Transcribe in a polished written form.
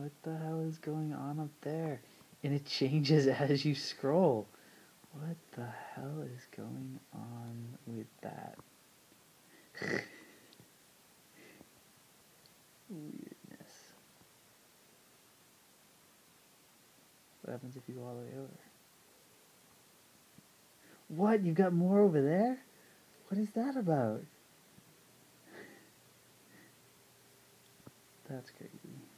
What the hell is going on up there? And it changes as you scroll. What the hell is going on with that? Weirdness. What happens if you go all the way over? What? You've got more over there? What is that about? That's crazy.